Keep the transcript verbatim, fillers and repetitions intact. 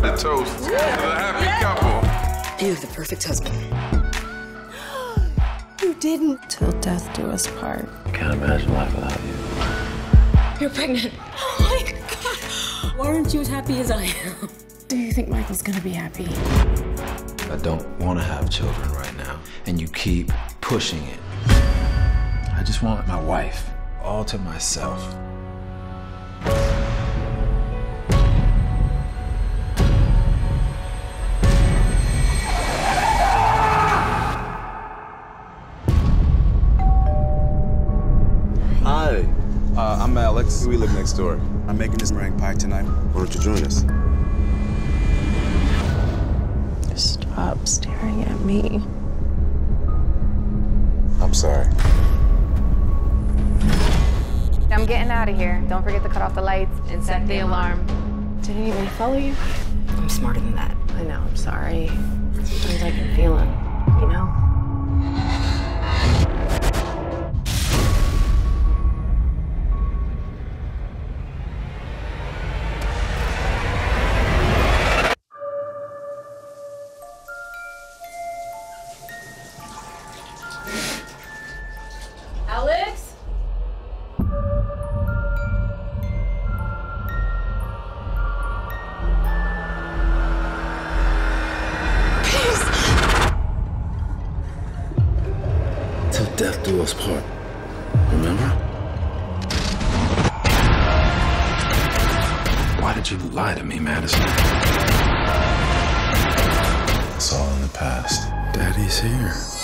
A toast to the happy yeah. couple. You have the perfect husband. You didn't. Till death do us part. Can't imagine life without you. You're pregnant. Oh my God. Why aren't you as happy as I am? Do you think Michael's gonna be happy? I don't want to have children right now, and you keep pushing it. I just want my wife all to myself. Hi, uh, I'm Alex. We live next door. I'm making this meringue pie tonight. Why don't you join us? Stop staring at me. I'm sorry. I'm getting out of here. Don't forget to cut off the lights and set the alarm. Did anybody follow you? I'm smarter than that. I know, I'm sorry. Sometimes I can feel it, you know? Alex? Till death do us part. Remember? Why did you lie to me, Madison? It's all in the past. Daddy's here.